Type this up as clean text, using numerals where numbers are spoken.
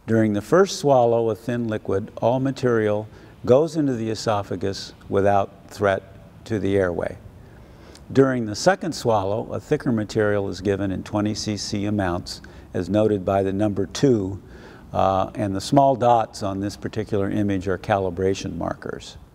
During the first swallow of thin liquid, all material goes into the esophagus without threat to the airway. During the second swallow, a thicker material is given in 20 cc amounts, as noted by the number 2, and the small dots on this particular image are calibration markers.